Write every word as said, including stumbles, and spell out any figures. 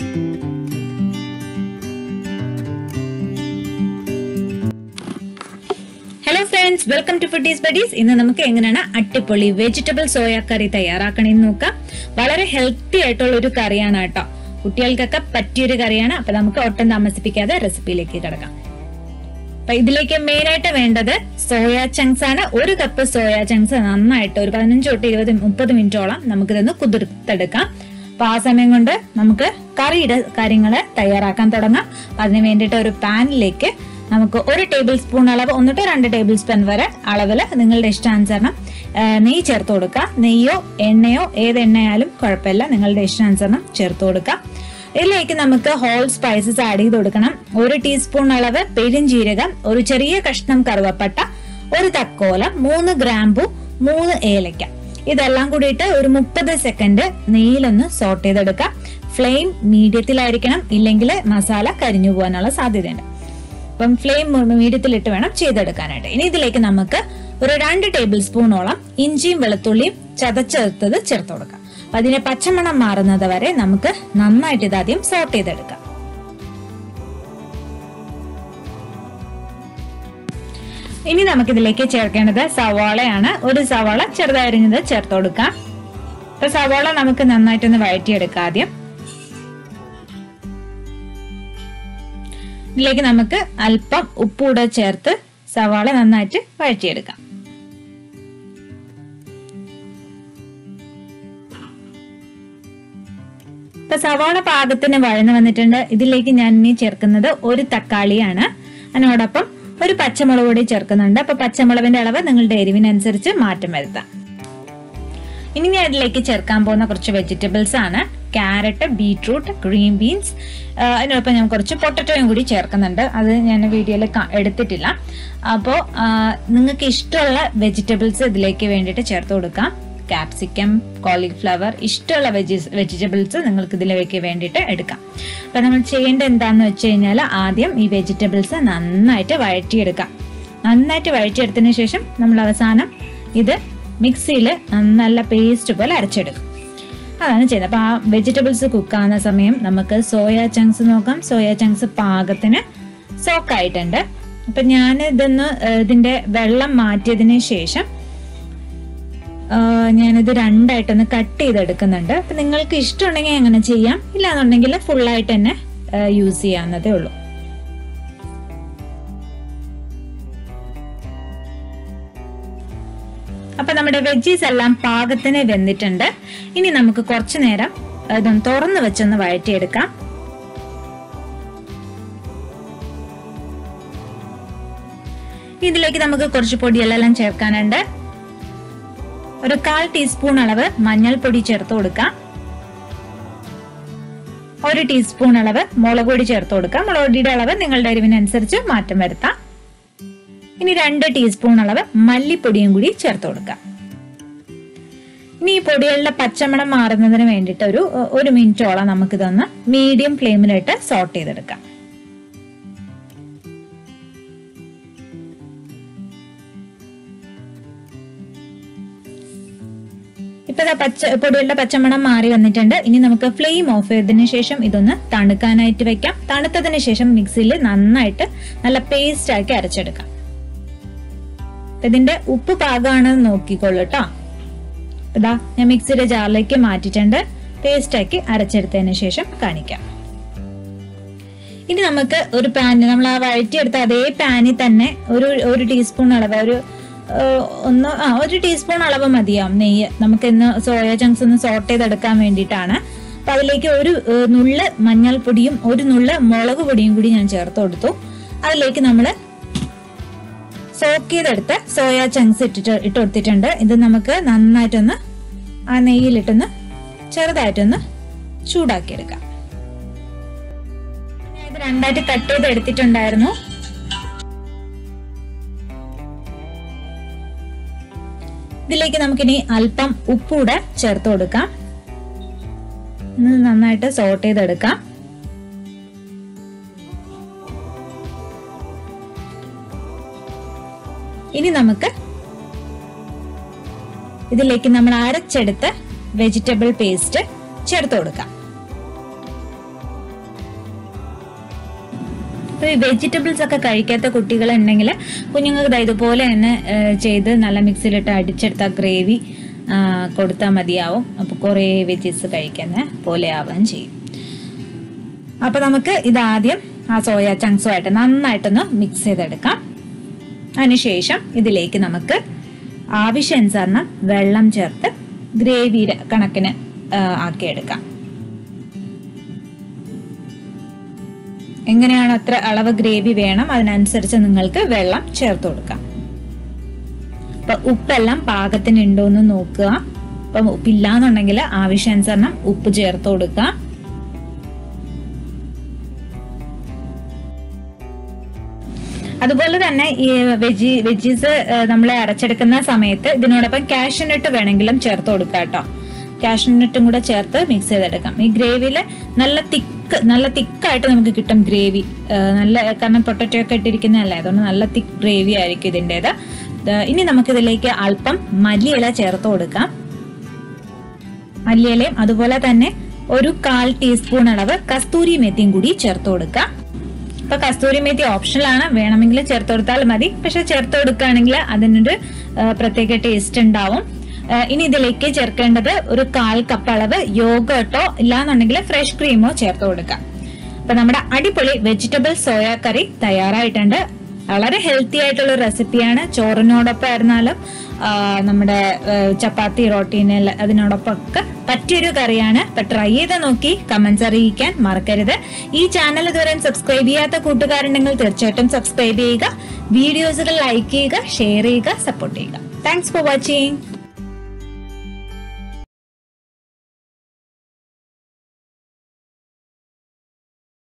Hello friends, welcome to Foodies Buddies. ഇന്ന് നമുക്ക് എങ്ങനെയാണ് അടിപൊളി വെജിറ്റബിൾ സോയ കറി തയ്യാറാക്കണമെന്ന് നോക്കാം. വളരെ ഹെൽത്തി ആയിട്ടുള്ള ഒരു കറിയാണ് കേട്ടോ. കുട്ടികൾക്കൊക്കെ പറ്റിയൊരു കറിയാണ്. അപ്പോൾ നമുക്ക് ഒട്ടും താമസിപ്പിക്കാതെ റെസിപ്പിയിലേക്ക് കിടക്കാം. അപ്പോൾ ഇതിലേക്ക് മെയിൻ ആയിട്ട് വേണ്ടത് സോയ ചങ്ക്സ് ആണ്. ഒരു കപ്പ് സോയ ചങ്ക്സ് നന്നായിട്ട് ഒരു പതിനഞ്ച് തൊട്ട് ഇരുപത് മുപ്പത് മിനിറ്റോളം നമുക്കിതൊന്ന് കുതിർത്തെടുക്കാം. അപ്പൊ ആ സമയം കൊണ്ട് നമുക്ക് കറിയുടെ കാര്യങ്ങൾ തയ്യാറാക്കാൻ തുടങ്ങാം. അതിന് വേണ്ടിയിട്ട് ഒരു പാനിലേക്ക് നമുക്ക് ഒരു ടേബിൾ സ്പൂൺ അളവ് ഒന്നിട്ട് രണ്ട് ടേബിൾ സ്പൂൺ വരെ അളവിൽ നിങ്ങളുടെ ഇഷ്ടാനുസരണം നെയ്യ് ചേർത്ത് കൊടുക്കുക. നെയ്യോ എണ്ണയോ ഏത് എണ്ണയാലും കുഴപ്പമില്ല, നിങ്ങളുടെ ഇഷ്ടാനുസരണം ചേർത്ത് കൊടുക്കുക. ഇതിലേക്ക് നമുക്ക് ഹോൾ സ്പൈസസ് ആഡ് ചെയ്ത് കൊടുക്കണം. ഒരു ടീസ്പൂൺ അളവ് പെരുംജീരകം, ഒരു ചെറിയ കഷ്ണം കറുവപ്പട്ട, ഒരു തക്കോലം, മൂന്ന് ഗ്രാമ്പു, മൂന്ന് ഏലക്ക. ഇതെല്ലാം കൂടിയിട്ട് ഒരു മുപ്പത് സെക്കൻഡ് നെയ്യിലൊന്ന് സോട്ട് ചെയ്തെടുക്കാം. ഫ്ലെയിം മീഡിയത്തിലായിരിക്കണം, ഇല്ലെങ്കിൽ മസാല കരിഞ്ഞു പോകാനുള്ള സാധ്യതയുണ്ട്. അപ്പം ഫ്ലെയിം മീഡിയത്തിലിട്ട് വേണം ചെയ്തെടുക്കാനായിട്ട്. ഇനി ഇതിലേക്ക് നമുക്ക് ഒരു രണ്ട് ടേബിൾ സ്പൂണോളം ഇഞ്ചിയും വെളുത്തുള്ളിയും ചതച്ചെടുത്തത് ചേർത്ത് കൊടുക്കാം. അപ്പൊ അതിന്റെ പച്ചമണം മാറുന്നത് വരെ നമുക്ക് നന്നായിട്ട് ഇതാദ്യം സോട്ട് ചെയ്തെടുക്കാം. ഇനി നമുക്ക് ഇതിലേക്ക് ചേർക്കേണ്ടത് സവാളയാണ്. ഒരു സവാള ചെറുതരിഞ്ഞത് ചേർത്ത് കൊടുക്കാം. അപ്പൊ സവാള നമുക്ക് നന്നായിട്ടൊന്ന് വഴറ്റിയെടുക്കാം. ആദ്യം ഇതിലേക്ക് നമുക്ക് അല്പം ഉപ്പൂടെ ചേർത്ത് സവാള നന്നായിട്ട് വഴറ്റിയെടുക്കാം. ഇപ്പൊ സവാള പാകത്തിന് വഴന്നു വന്നിട്ടുണ്ട്. ഇതിലേക്ക് ഞാൻ ഇനി ചേർക്കുന്നത് ഒരു തക്കാളിയാണ്. അതിനോടൊപ്പം ഒരു പച്ചമുളക് കൂടി ചേർക്കുന്നുണ്ട്. അപ്പൊ പച്ചമുളകിന്റെ അളവ് നിങ്ങളുടെ എരിവിനനുസരിച്ച് മാറ്റം വരുത്താം. ഇനി ഞാൻ ഇതിലേക്ക് ചേർക്കാൻ പോകുന്ന കുറച്ച് വെജിറ്റബിൾസ് ആണ്. ക്യാരറ്റ്, ബീട്രൂട്ട്, ഗ്രീൻ ബീൻസ്, അതിനൊപ്പം ഞാൻ കുറച്ച് പൊട്ടറ്റോയും കൂടി ചേർക്കുന്നുണ്ട്. അത് ഞാൻ വീഡിയോയിൽ എടുത്തിട്ടില്ല. അപ്പോൾ നിങ്ങൾക്ക് ഇഷ്ടമുള്ള വെജിറ്റബിൾസ് ഇതിലേക്ക് വേണ്ടിയിട്ട് ചേർത്ത് കൊടുക്കാം. ക്യാപ്സിക്കം, കോളിഫ്ലവർ, ഇഷ്ടമുള്ള വെജി വെജിറ്റബിൾസ് നിങ്ങൾക്ക് ഇതിലേക്ക് വേണ്ടിയിട്ട് എടുക്കാം. അപ്പൊ നമ്മൾ ചെയ്യേണ്ടത് എന്താണെന്ന് വെച്ച് കഴിഞ്ഞാൽ ആദ്യം ഈ വെജിറ്റബിൾസ് നന്നായിട്ട് വഴറ്റിയെടുക്കാം. നന്നായിട്ട് വഴറ്റിയെടുത്തതിന് ശേഷം നമ്മൾ അവസാനം ഇത് മിക്സിയിൽ നല്ല പേസ്റ്റ് പോലെ അരച്ചെടുക്കും. അതാണ് ചെയ്യുന്നത്. അപ്പൊ ആ വെജിറ്റബിൾസ് കുക്കാവുന്ന സമയം നമുക്ക് സോയ ചങ്ക്സ് നോക്കാം. സോയ ചങ്ക്സ് പാകത്തിന് സോക്കായിട്ടുണ്ട്. അപ്പൊ ഞാൻ ഇതൊന്ന് ഇതിന്റെ വെള്ളം മാറ്റിയതിന് ശേഷം ഞാനിത് രണ്ടായിട്ടൊന്ന് കട്ട് ചെയ്തെടുക്കുന്നുണ്ട്. അപ്പൊ നിങ്ങൾക്ക് ഇഷ്ടമുണ്ടെങ്കിൽ അങ്ങനെ ചെയ്യാം, ഇല്ലാന്നുണ്ടെങ്കിൽ ഫുള്ളായിട്ട് തന്നെ യൂസ് ചെയ്യാവുന്നതേ ഉള്ളൂ. അപ്പൊ നമ്മുടെ വെജീസ് എല്ലാം പാകത്തിന് വെന്തിട്ടുണ്ട്. ഇനി നമുക്ക് കുറച്ചു നേരം ഇതൊന്ന് തുറന്ന് വെച്ചൊന്ന് വഴറ്റിയെടുക്കാം. ഇതിലേക്ക് നമുക്ക് കുറച്ച് പൊടിയെല്ലാം ചേർക്കാനുണ്ട്. ഒരു കാൽ ടീസ്പൂൺ അളവ് മഞ്ഞൾപ്പൊടി ചേർത്ത് കൊടുക്കാം. ഒരു ടീസ്പൂൺ അളവ് മുളക് പൊടി ചേർത്ത് കൊടുക്കാം. മുളക് പൊടിയുടെ അളവ് നിങ്ങളുടെ എരിവിനനുസരിച്ച് മാറ്റം വരുത്താം. ഇനി രണ്ട് ടീസ്പൂൺ അളവ് മല്ലിപ്പൊടിയും കൂടി ചേർത്ത് കൊടുക്കാം. ഇനി ഈ പൊടികളുടെ പച്ചമണം മാറുന്നതിന് വേണ്ടിയിട്ട് ഒരു ഒരു മിനിറ്റോളം നമുക്കിതൊന്ന് മീഡിയം ഫ്ലെയിമിലിട്ട് സോട്ട് ചെയ്തെടുക്കാം. ഇപ്പൊ പച്ച പൊടികളുടെ പച്ചമണം മാറി വന്നിട്ടുണ്ട്. ഇനി നമുക്ക് ഫ്ലെയിം ഓഫ് ചെയ്തതിനു ശേഷം ഇതൊന്ന് തണുക്കാനായിട്ട് വെക്കാം. തണുത്തതിന് ശേഷം മിക്സിയിൽ നന്നായിട്ട് നല്ല പേസ്റ്റ് ആക്കി അരച്ചെടുക്കാം. ഇതിന്റെ ഉപ്പ് പാകമാണെന്ന് നോക്കിക്കോളൂ കേട്ടോ. ഇതാ ഞാൻ മിക്സിയുടെ ജാറിലേക്ക് മാറ്റിയിട്ടുണ്ട്. പേസ്റ്റ് ആക്കി അരച്ചെടുത്തതിന് ശേഷം കാണിക്കാം. ഇനി നമുക്ക് ഒരു പാനിൽ നമ്മൾ ആ വഴറ്റിയെടുത്ത അതേ പാനിൽ തന്നെ ഒരു ഒരു ടീസ്പൂൺ അളവ് ഒരു ഒന്ന് ആ ഒരു ടീസ്പൂൺ അളവ് മതിയാവും നെയ്യ്. നമുക്ക് ഇന്ന് സോയ ചങ്ക്സ് ഒന്ന് സോട്ട് ചെയ്തെടുക്കാൻ വേണ്ടിയിട്ടാണ്. അപ്പൊ അതിലേക്ക് ഒരു നുള്ള് മഞ്ഞൾപ്പൊടിയും ഒരു നുള്ള് മുളക് പൊടിയും കൂടി ഞാൻ ചേർത്ത് കൊടുത്തു. അതിലേക്ക് നമ്മള് സോക്ക് ചെയ്തെടുത്ത് സോയ ചങ്ക്സ് ഇട്ടിട്ട് ഇട്ട് കൊടുത്തിട്ടുണ്ട്. ഇത് നമുക്ക് നന്നായിട്ടൊന്ന് ആ നെയ്യിലിട്ടൊന്ന് ചെറുതായിട്ടൊന്ന് ചൂടാക്കിയെടുക്കാം. ഇത് രണ്ടായിട്ട് കട്ട് ചെയ്ത് എടുത്തിട്ടുണ്ടായിരുന്നു. ഇതിലേക്ക് നമുക്കിനി അല്പം ഉപ്പൂടെ ചേർത്ത് കൊടുക്കാം. നന്നായിട്ട് സോട്ട് ചെയ്തെടുക്കാം. ഇനി നമുക്ക് ഇതിലേക്ക് നമ്മൾ അരച്ചെടുത്ത വെജിറ്റബിൾ പേസ്റ്റ് ചേർത്ത് കൊടുക്കാം. അപ്പോൾ ഈ വെജിറ്റബിൾസ് ഒക്കെ കഴിക്കാത്ത കുട്ടികളുണ്ടെങ്കിൽ കുഞ്ഞുങ്ങൾക്ക് ഇതുപോലെ തന്നെ ചെയ്ത് നല്ല മിക്സിയിലിട്ട് അടിച്ചെടുത്ത ഗ്രേവി കൊടുത്താൽ മതിയാവും. അപ്പോൾ കുറേ വെജീസ് കഴിക്കുന്ന പോലെ ആവുകയും ചെയ്യും. അപ്പോൾ നമുക്ക് ഇതാദ്യം ആ സോയ ചങ്ക്സുമായിട്ട് നന്നായിട്ടൊന്ന് മിക്സ് ചെയ്തെടുക്കാം. അതിനുശേഷം ഇതിലേക്ക് നമുക്ക് ആവശ്യാനുസരണം വെള്ളം ചേർത്ത് ഗ്രേവിയുടെ കണക്കിന് ആക്കിയെടുക്കാം. എങ്ങനെയാണ് അത്ര അളവ് ഗ്രേവി വേണം അതിനനുസരിച്ച് നിങ്ങൾക്ക് വെള്ളം ചേർത്ത് കൊടുക്കാം. അപ്പൊ ഉപ്പെല്ലാം പാകത്തിന് ഉണ്ടോ എന്ന് നോക്കുക. അപ്പം ഉപ്പില്ലാന്നുണ്ടെങ്കിൽ ആവശ്യാനുസരണം ഉപ്പ് ചേർത്ത് കൊടുക്കുക. അതുപോലെ തന്നെ ഈ വെജി വെജീസ് നമ്മൾ അരച്ചെടുക്കുന്ന സമയത്ത് ഇതിനോടൊപ്പം കാഷ്യൂനട്ട് വേണമെങ്കിലും ചേർത്ത് കൊടുക്കാം കേട്ടോ. കാഷ്യൂനട്ടും കൂടെ ചേർത്ത് മിക്സ് ചെയ്തെടുക്കാം. ഈ ഗ്രേവിയില് നല്ല തിക്ക് നല്ല തിക്കായിട്ട് നമുക്ക് കിട്ടും ഗ്രേവി. നല്ല കാരണം പൊട്ടറ്റോ ഒക്കെ ഇട്ടിരിക്കുന്നതല്ലേ, അതുകൊണ്ട് നല്ല തിക്ക് ഗ്രേവി ആയിരിക്കും ഇതിൻ്റെത്. ഇനി നമുക്കിതിലേക്ക് അല്പം മല്ലിയില ചേർത്ത് കൊടുക്കാം. മല്ലിയിലയും അതുപോലെ തന്നെ ഒരു കാൽ ടീസ്പൂൺ അളവ് കസ്തൂരി മെത്തിയും കൂടി ചേർത്ത് കൊടുക്കാം. അപ്പൊ കസ്തൂരി മേത്തി ഓപ്ഷണൽ ആണ്, വേണമെങ്കിൽ ചേർത്ത് കൊടുത്താൽ മതി. പക്ഷെ ചേർത്ത് കൊടുക്കുകയാണെങ്കിൽ അതിനൊരു പ്രത്യേക ടേസ്റ്റ് ഉണ്ടാവും. ഇനി ഇതിലേക്ക് ചേർക്കേണ്ടത് ഒരു കാൽ കപ്പ് അളവ് യോഗട്ടോ ഇല്ലാന്നുണ്ടെങ്കിൽ ഫ്രഷ് ക്രീമോ ചേർത്ത് കൊടുക്കാം. അപ്പൊ നമ്മുടെ അടിപൊളി വെജിറ്റബിൾ സോയ കറി തയ്യാറായിട്ടുണ്ട്. വളരെ ഹെൽത്തി ആയിട്ടുള്ള റെസിപ്പിയാണ്. ചോറിനോടൊപ്പം ആയിരുന്നാലും നമ്മുടെ ചപ്പാത്തി റോട്ടീന് അതിനോടൊപ്പം ഒക്കെ പറ്റിയൊരു കറിയാണ്. അപ്പൊ ട്രൈ ചെയ്ത് നോക്കി കമന്റ്സ് അറിയിക്കാൻ മറക്കരുത്. ഈ ചാനൽ ഇതുവരെ സബ്സ്ക്രൈബ് ചെയ്യാത്ത കൂട്ടുകാരുണ്ടെങ്കിൽ തീർച്ചയായിട്ടും സബ്സ്ക്രൈബ് ചെയ്യുക. വീഡിയോസുകൾ ലൈക്ക് ചെയ്യുക, ഷെയർ ചെയ്യുക, സപ്പോർട്ട് ചെയ്യുക. Thanks for watching.